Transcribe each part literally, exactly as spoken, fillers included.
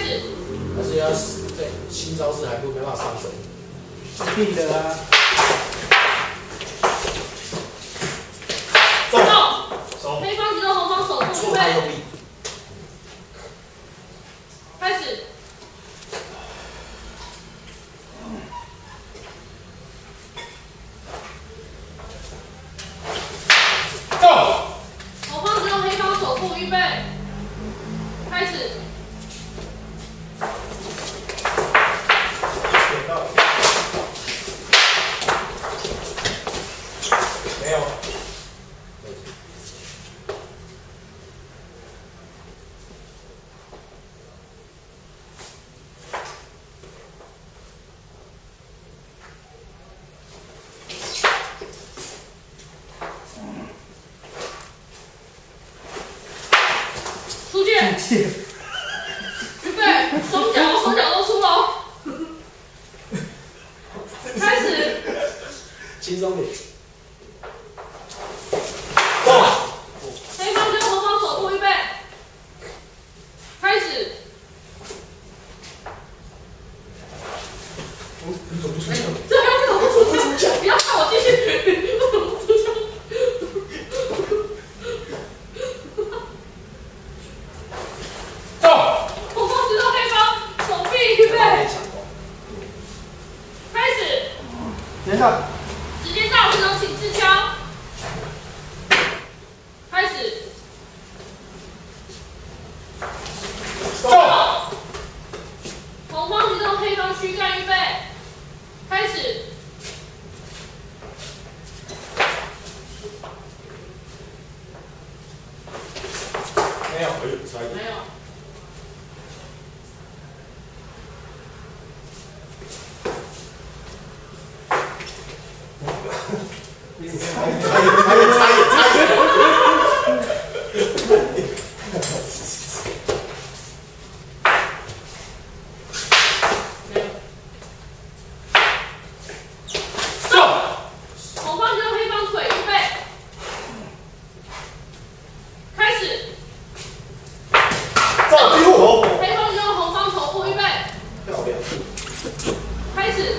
始。 还是要在新招式还不没办法上手。 一定的啊。 走。手。黑方击中红方手部，预备。开始。 红方只用黑方手部，预备，开始。 没有。 出界。预备，双脚，双脚都出喽。开始。 轻松点。 走。黑方跟红方手部，预备。开始。 哦，你怎么不出枪？ 这样怎么不出枪？不要看我继续。 连上， 时间到，这种请自敲。开始。走。红方击中黑方躯干，预备。开始。 没有，没有。 还有还有差异差异。 走。红方跟黑方腿，预备。开始。 走，丢头。 黑方跟红方头部，预备。 漂亮。 开始。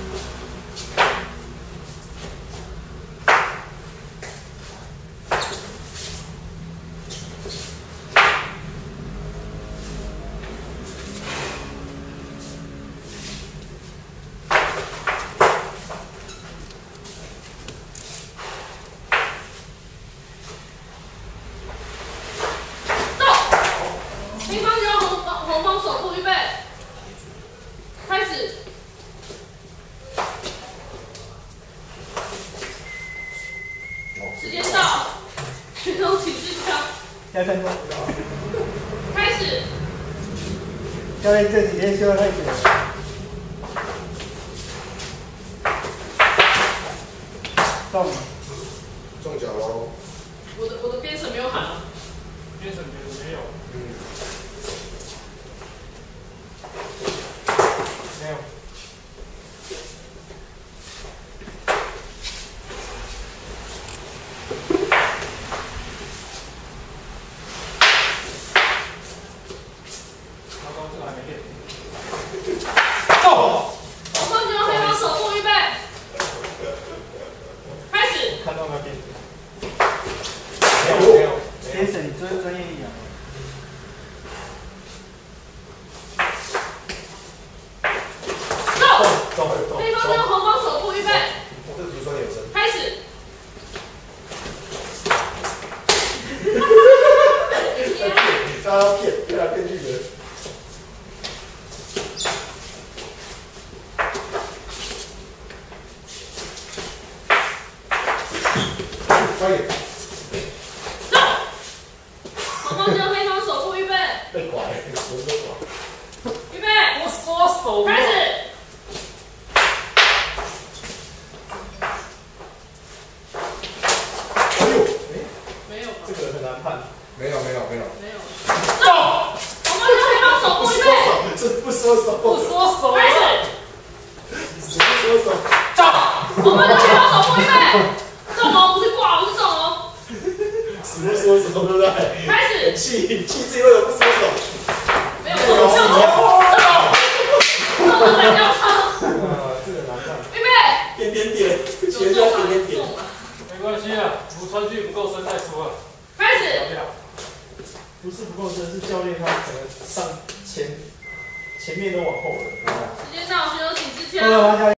黑方将红方红方手部，预备，开始。时间到，选手请自敲。 下分钟。 开始。 教练这几天休的太久了。中。 中脚喽。 我的我的编审没有喊啊。 编审没有。 嗯。 没有。他刚这个还没练。 走。红方将黑方手部，预备，开始。 看到那边。 没有没有。 先生，你专专业一点。 黑方跟红方手部，预备， 这个足酸有声。 开始。 他要骗，骗来骗去的。快点。 走。红方跟黑方手部，预备。 被拐，我被拐。 预备。 我缩手。 开始。 没有没有没有没有。走，红方跟黑方手部，预备。 这不缩手， 不缩手。 开始。 什么缩手？ 走，红方跟黑方手部，预备。中哦，不是挂，不是中哦。 什么缩手，对不对？ 开始。 气气自己为什么不缩手？ 没有，没有。 补川剧不够深再说了。 开始。 不是不够深，是教练他整个上前前面都往后了。 时间到，选手请之前。 后来他教练。